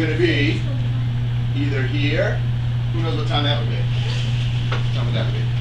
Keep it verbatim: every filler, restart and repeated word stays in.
going to be either here. Who knows what time that would be? What time would that be?